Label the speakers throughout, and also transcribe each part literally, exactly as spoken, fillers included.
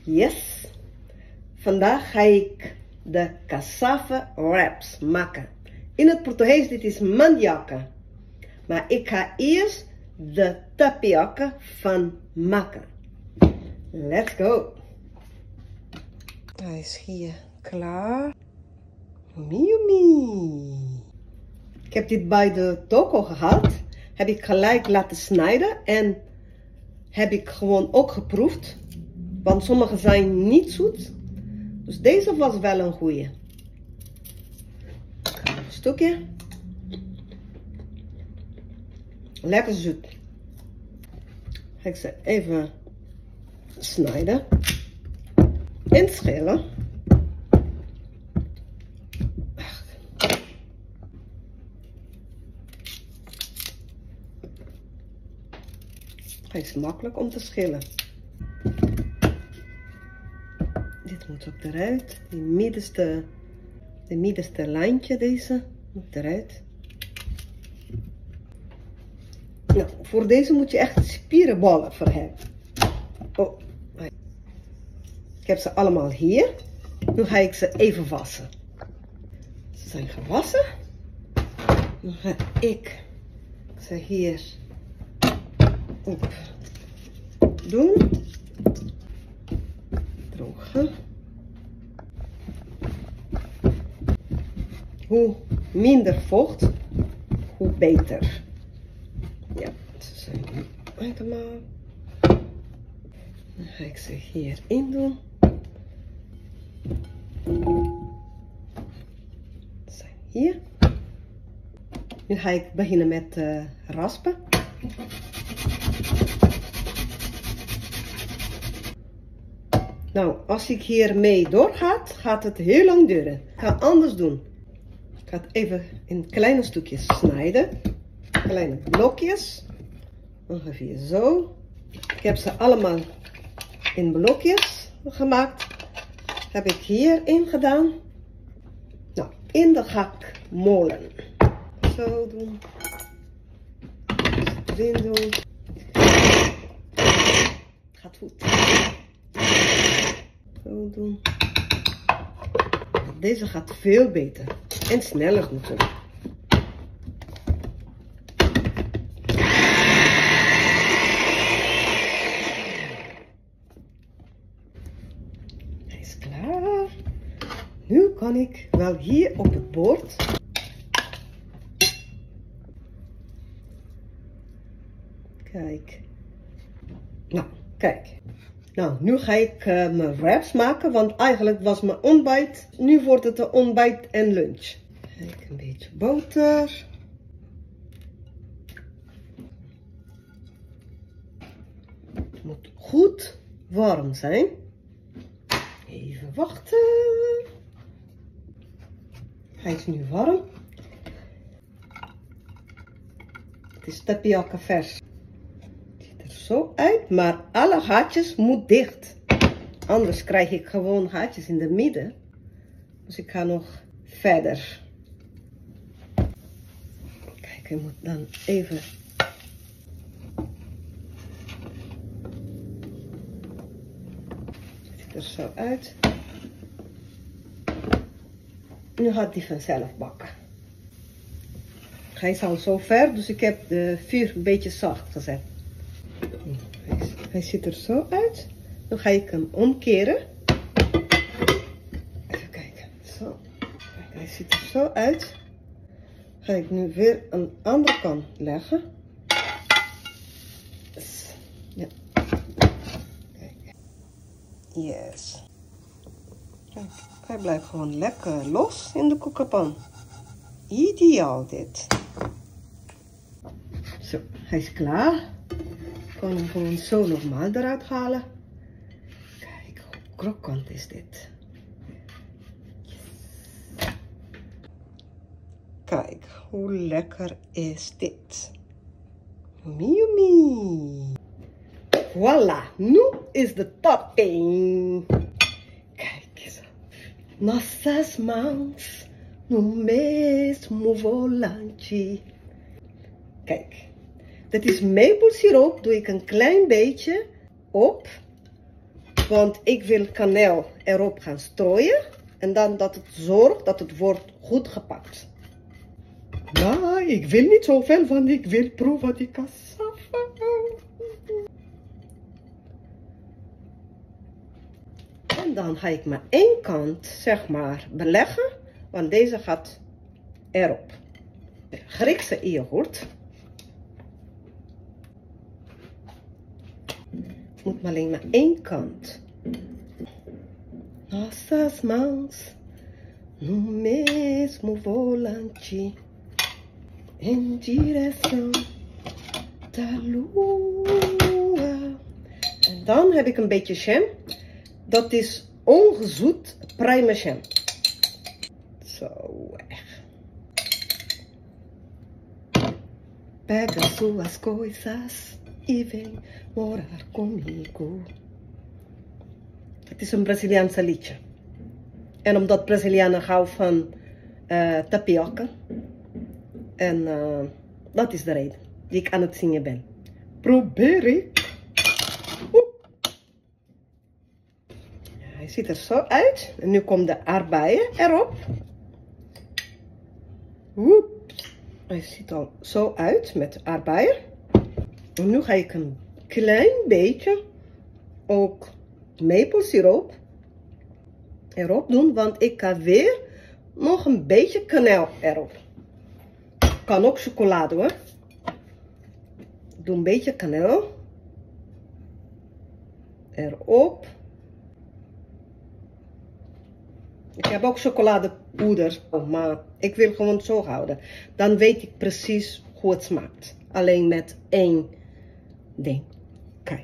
Speaker 1: Yes! Vandaag ga ik de cassava wraps maken. In het Portugees dit is mandioca. Maar ik ga eerst de tapioca van maken. Let's go! Hij is hier klaar. Yummy! Ik heb dit bij de toko gehad. Heb ik gelijk laten snijden en heb ik gewoon ook geproefd. Want sommige zijn niet zoet. Dus deze was wel een goeie. Een stukje. Lekker zoet. Ga ik ze even snijden. En schillen. Hij is makkelijk om te schillen. Dit moet ook eruit. Die middenste, de middenste lijntje deze moet eruit. Nou, voor deze moet je echt spierenballen voor hebben. Oh, ik heb ze allemaal hier. Nu ga ik ze even wassen. Ze zijn gewassen. Nu ga ik ze hier op doen. Drogen. Hoe minder vocht, hoe beter. Ja, ze zijn nu helemaal. Dan ga ik ze hierin doen. Ze zijn hier. Nu ga ik beginnen met uh, raspen. Nou, als ik hiermee doorga, gaat het heel lang duren. Ik ga anders doen. Ik ga het even in kleine stukjes snijden. Kleine blokjes. Ongeveer zo. Ik heb ze allemaal in blokjes gemaakt. Heb ik hierin gedaan. Nou, in de gakmolen. Zo doen. Erin doen. Gaat goed. Zo doen. Deze gaat veel beter. En sneller natuurlijk. Hij is klaar. Nu kan ik wel hier op het bord. Kijk. Nou, kijk. Nou, nu ga ik uh, mijn wraps maken, want eigenlijk was mijn ontbijt. Nu wordt het een ontbijt en lunch. Kijk, een beetje boter. Het moet goed warm zijn. Even wachten. Hij is nu warm. Het is tapioca vers. Zo uit, maar alle gaatjes moet dicht. Anders krijg ik gewoon gaatjes in de midden. Dus ik ga nog verder. Kijk, ik moet dan even. Het ziet er zo uit. Nu gaat die vanzelf bakken. Hij is al zo ver, dus ik heb de vuur een beetje zacht gezet. Hij, hij ziet er zo uit. Dan ga ik hem omkeren. Even kijken. Zo. Kijk, hij ziet er zo uit. Ga ik nu weer aan de andere kant leggen. Ja. Kijk. Yes. Kijk, hij blijft gewoon lekker los in de koekenpan. Ideaal dit. Zo, hij is klaar. Ik kan hem gewoon zo normaal eruit halen. Kijk, hoe krokant is dit. Kijk, hoe lekker is dit. Yummy, yummy. Voilà, nu is de topping. Kijk eens. Nossas mãos no mesmo volante. Kijk. Dat is maple siroop, doe ik een klein beetje op. Want ik wil kaneel erop gaan strooien. En dan dat het zorgt dat het wordt goed gepakt. Maar ik wil niet zoveel, want ik wil proeven die cassava. En dan ga ik maar één kant, zeg maar, beleggen. Want deze gaat erop. Griekse yoghurt. Het moet maar alleen maar één kant. Nossas mãos no mesmo volante em direção da lua. En dan heb ik een beetje jam. Dat is ongezoet prime jam. Zo weg. Pega suas coisas e vem morar comigo. Het is een Braziliaanse liedje. En omdat Brazilianen houden van uh, tapioca. En uh, dat is de reden die ik aan het zingen ben. Probeer ik. Oep. Ja, hij ziet er zo uit. En nu komt de aardbeien erop. Oep. Hij ziet er zo uit met de aardbeien. En nu ga ik een klein beetje ook maplesiroop erop doen, want ik ga weer nog een beetje kaneel erop. Kan ook chocolade hoor. Doe een beetje kaneel erop. Ik heb ook chocoladepoeder, maar ik wil gewoon zo houden. Dan weet ik precies hoe het smaakt. Alleen met één ding. Kijk.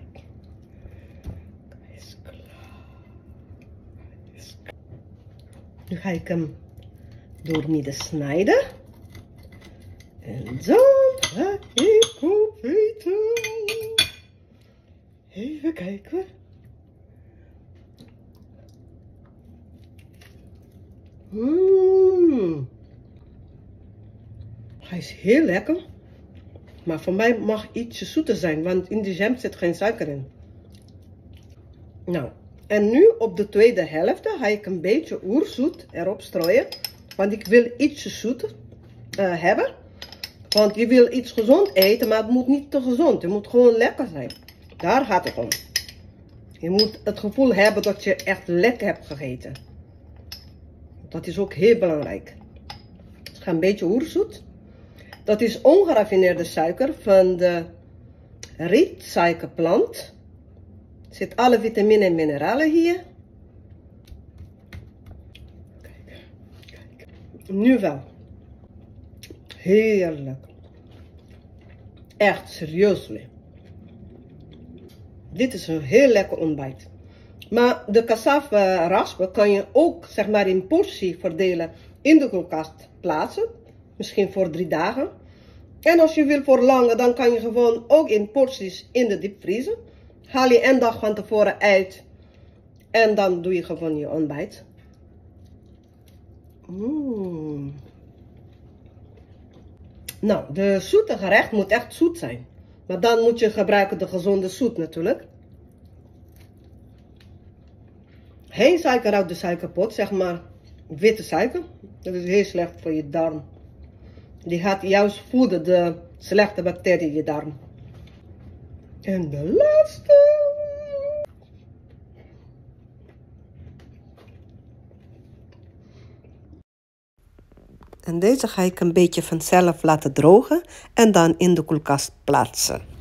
Speaker 1: Nu ga ik hem doormidden snijden. En dan ga ik opeten. Even kijken. Mm. Hij is heel lekker. Maar voor mij mag ietsje zoeter zijn, want in de jam zit geen suiker in. Nou, en nu op de tweede helft ga ik een beetje oerzoet erop strooien. Want ik wil ietsje zoeter uh, hebben. Want je wil iets gezond eten, maar het moet niet te gezond. Het moet gewoon lekker zijn. Daar gaat het om. Je moet het gevoel hebben dat je echt lekker hebt gegeten. Dat is ook heel belangrijk. Dus ga een beetje oerzoet. Dat is ongeraffineerde suiker van de rietsuikerplant. Er zitten alle vitamine en mineralen hier. Kijk, kijk. Nu wel. Heerlijk. Echt serieus mee. Dit is een heel lekker ontbijt. Maar de cassava raspen kan je ook zeg maar in portie verdelen in de koelkast plaatsen. Misschien voor drie dagen. En als je wil voor langer, dan kan je gewoon ook in porties in de diepvriezer. Haal je een dag van tevoren uit. En dan doe je gewoon je ontbijt. Mm. Nou, de zoete gerecht moet echt zoet zijn. Maar dan moet je gebruiken de gezonde zoet natuurlijk. Geen suiker uit de suikerpot, zeg maar witte suiker. Dat is heel slecht voor je darm. Die gaat juist voeden de slechte bacteriën in je darm. En de laatste. En deze ga ik een beetje vanzelf laten drogen en dan in de koelkast plaatsen.